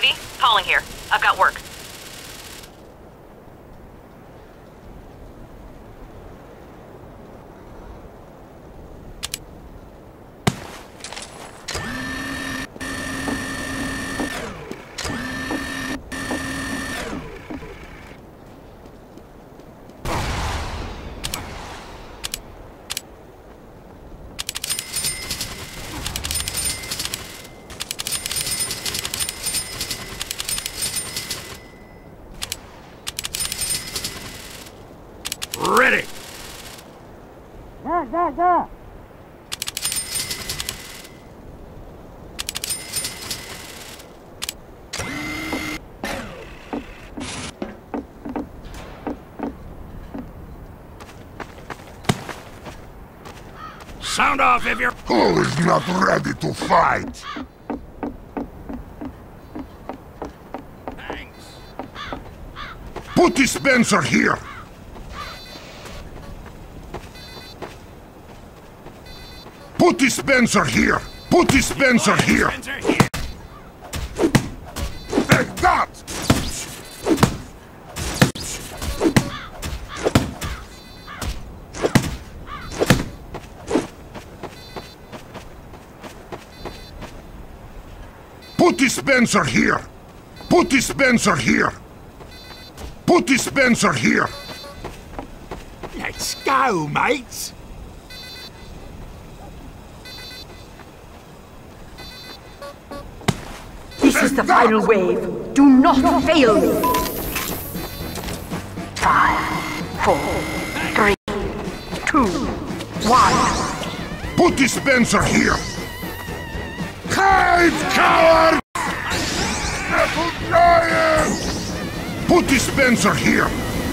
Copy. Calling here. I've got work. Ready! Go! Sound off if you're... Who is not ready to fight? Thanks. Put dispenser here! Put dispenser here! Put dispenser here! Take that! Put dispenser here! Put dispenser here! Put dispenser here! Let's go, mates! This is the final wave. Do not fail me. 5, 4, 3, 2, 1. Put dispenser here! Hide, coward! Metal giant! Put dispenser here!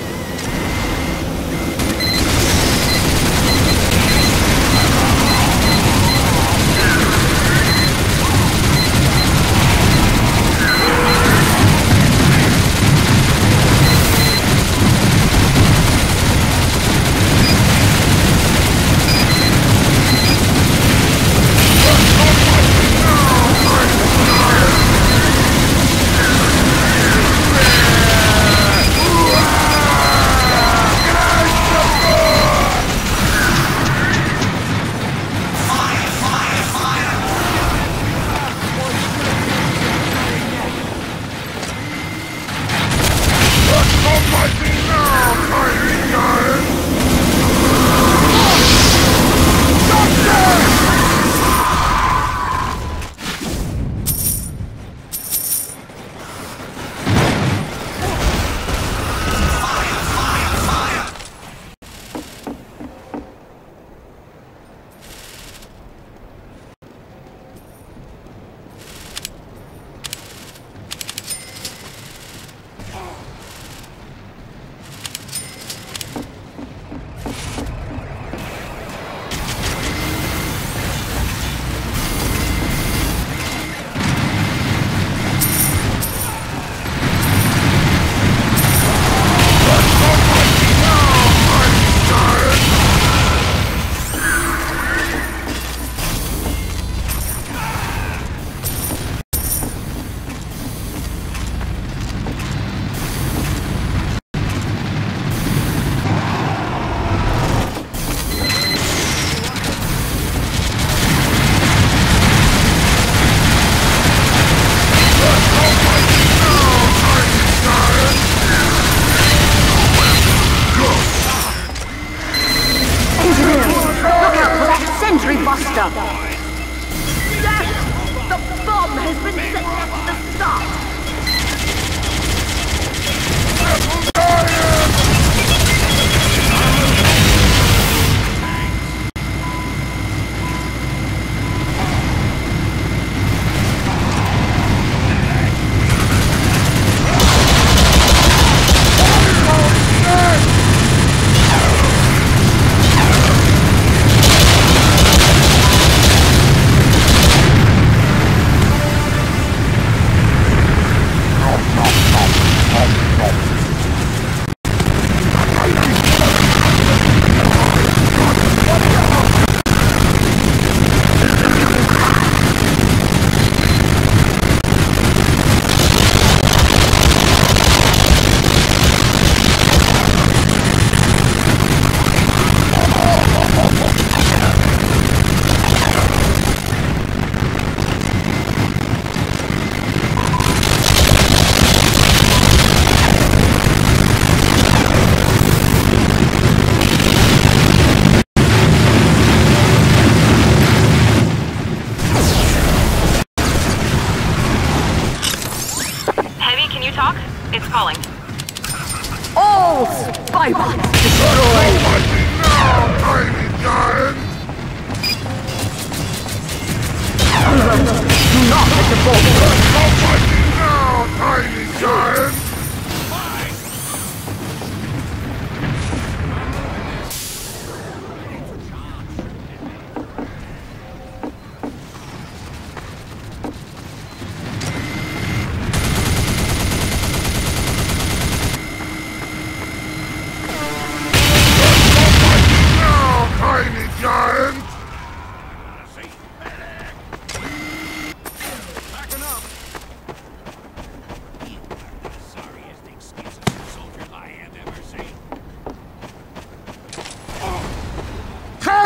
Yes! The bomb has been set at the start!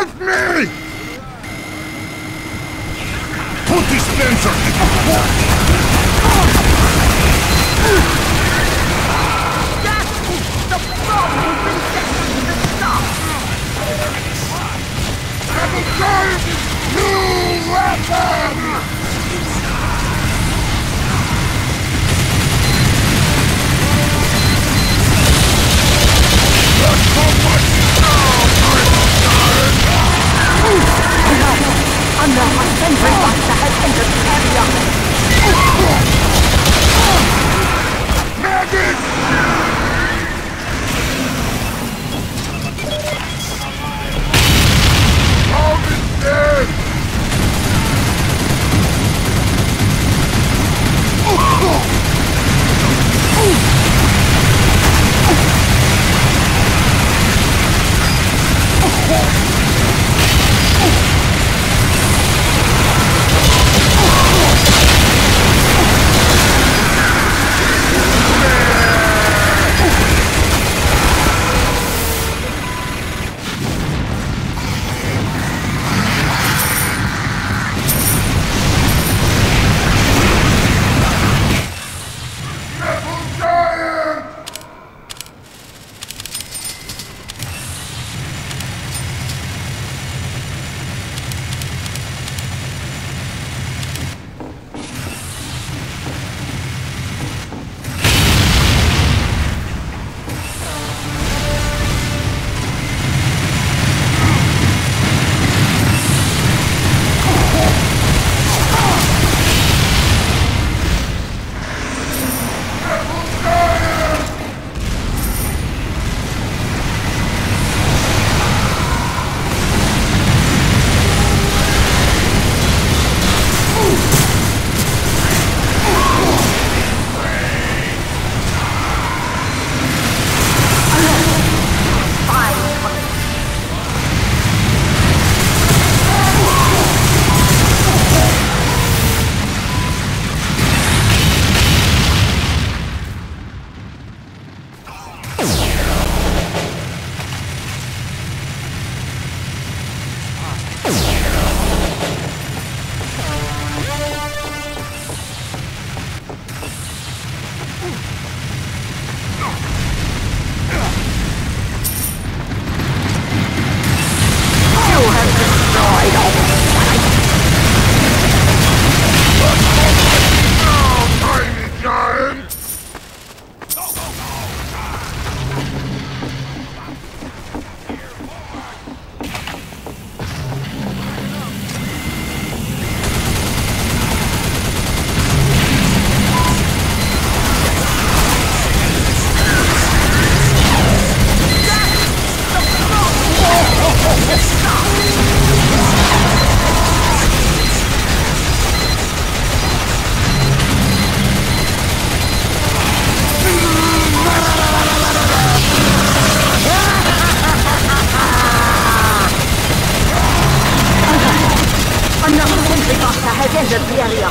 with me! Put dispenser The bomb has been set to the stop! New weapon! Another sentry buster has entered the area! Magic! All is dead! entered the area.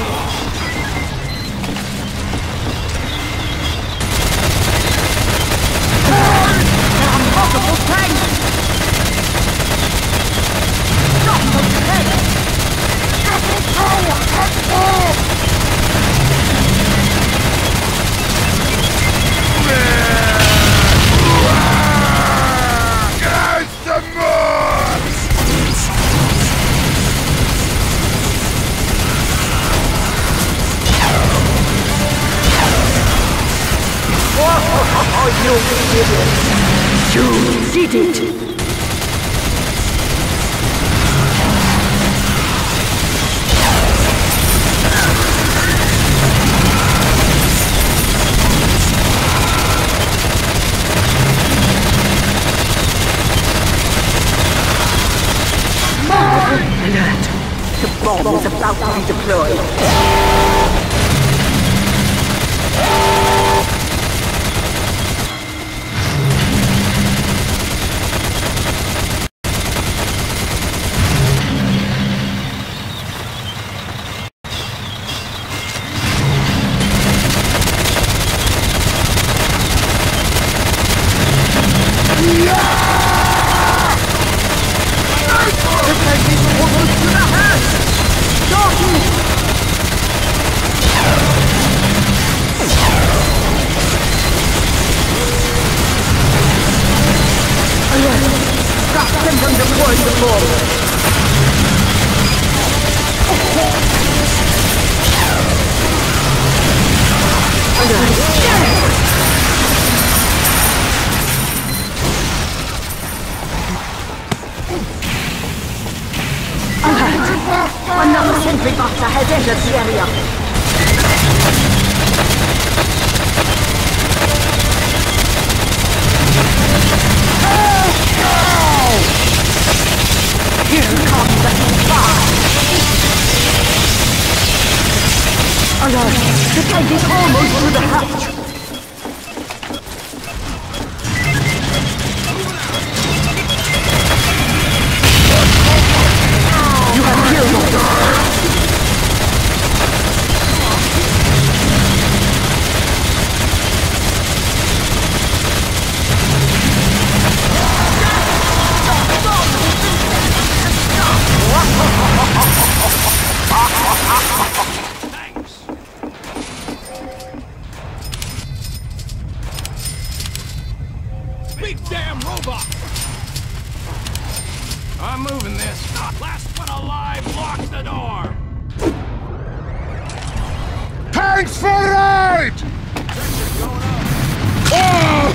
There are multiple tanks! Stop those tanks! Triple tower at all! Guys, some more! Oh, you did it! You did it! Alert! The bomb is about to be deployed. Yeah! forward. Another sentry buster has entered the area. Here comes the fire. Alert! The tank is almost to the hatch. You have killed yourself. Big damn robot! I'm moving this. Last one alive, lock the door! Tanks for right! Oh!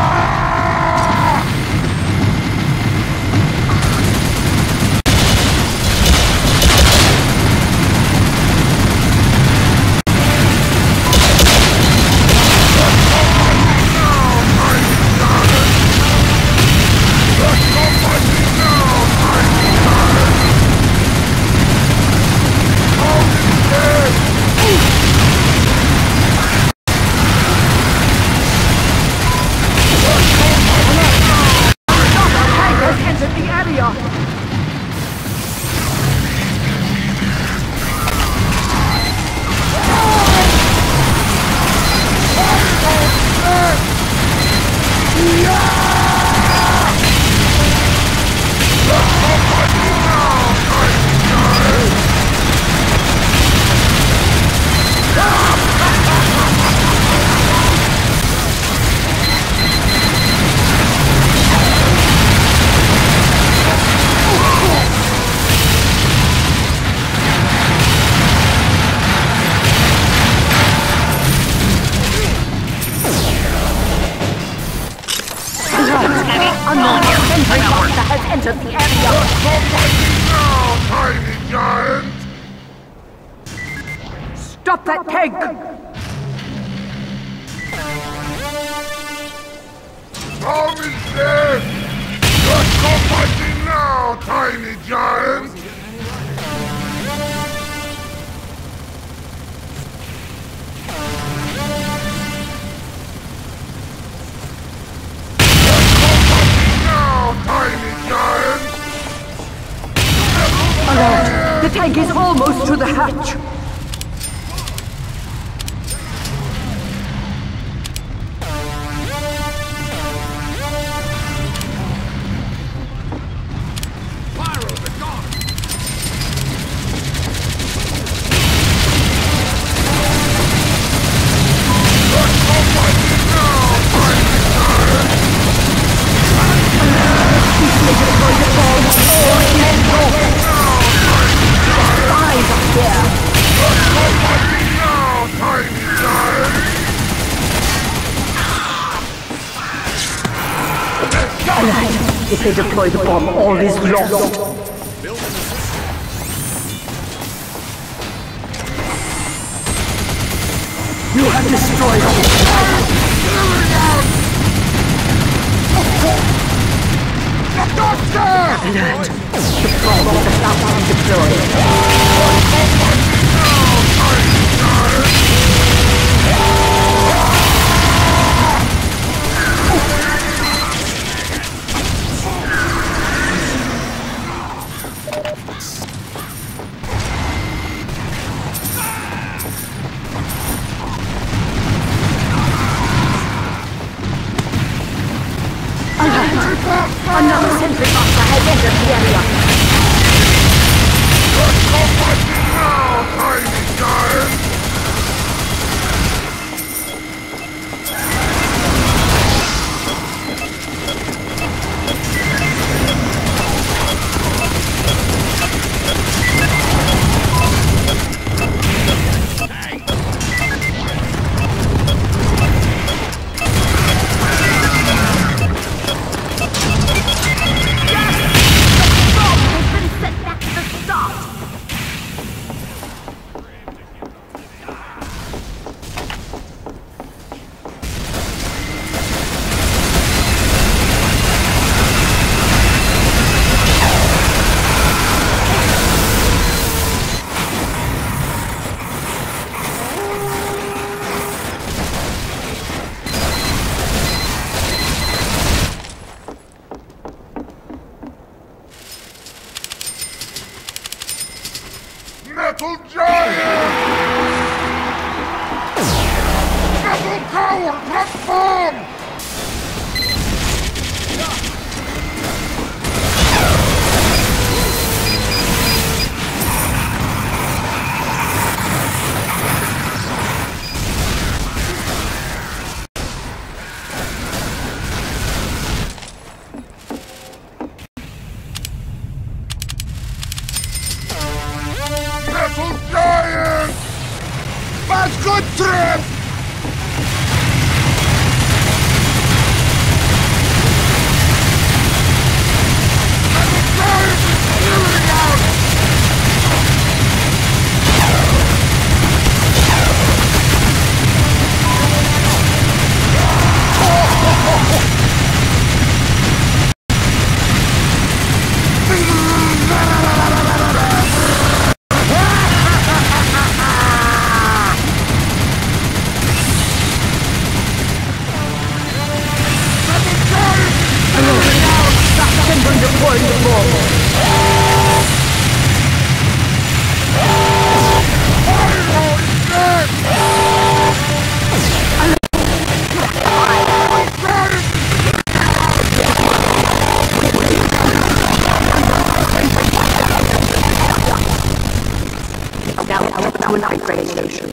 Another sentry buster has entered the area. Tiny giant! Stop that tank! Tom is dead! Let's go fighting now, tiny giant! Alert! The tank is almost to the hatch. Pyros are gone! If they deploy the bomb, all is lost. You have destroyed all. Alert! The bomb is about to be deployed. Another sentry buster has entered the area. Metal giant! Metal tower platform! Metal giant! That's good trip! Metal giant is clearing out! Now, I will now an upgrade station.